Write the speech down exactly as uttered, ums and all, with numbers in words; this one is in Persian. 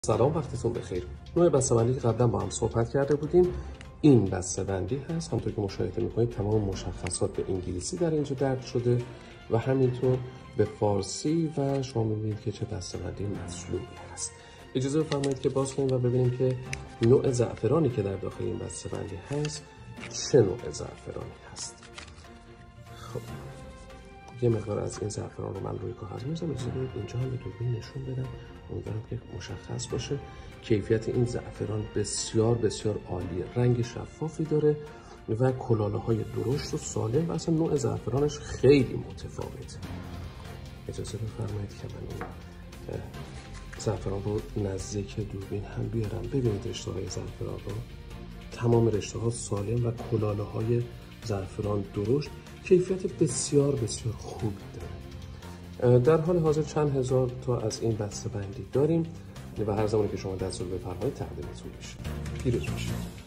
سلام، وقتتون بخیر. نوع بسته‌بندی که قبلا با هم صحبت کرده بودیم این بسته‌بندی هست. همونطور که مشاهده می‌کنید تمام مشخصات به انگلیسی در اینجا درج شده و همینطور به فارسی و شما می‌بینید که چه بسته‌بندی مطلوبی هست. اجازه بفرمایید که باز کنیم و ببینیم که نوع زعفرانی که در داخل این بسته‌بندی هست چه نوع زعفرانی هست. خب یه مقدار از این زعفران رو من روی کاغذ می‌ذارم. اجازه بدید اینجا هم به دوربین نشون بدم. امیدوارم که مشخص باشه. کیفیت این زعفران بسیار بسیار عالیه. رنگ شفافی داره و کلاله‌های درشت و سالم و اصلا نوع زعفرانش خیلی متفاوته. اجازه بفرمایید که من این زعفران رو نزدیک دوربین هم بیارم. ببینید رشته‌های زعفران رو. تمام رشته‌ها سالم و کلاله‌های زعفران درشت، کیفیت بسیار بسیار خوبی داره. در حال حاضر چند هزار تا از این بسته‌بندی داریم و هر زمانی که شما دستور بفرمایید تقدیمتون میشه. پیروز باشید.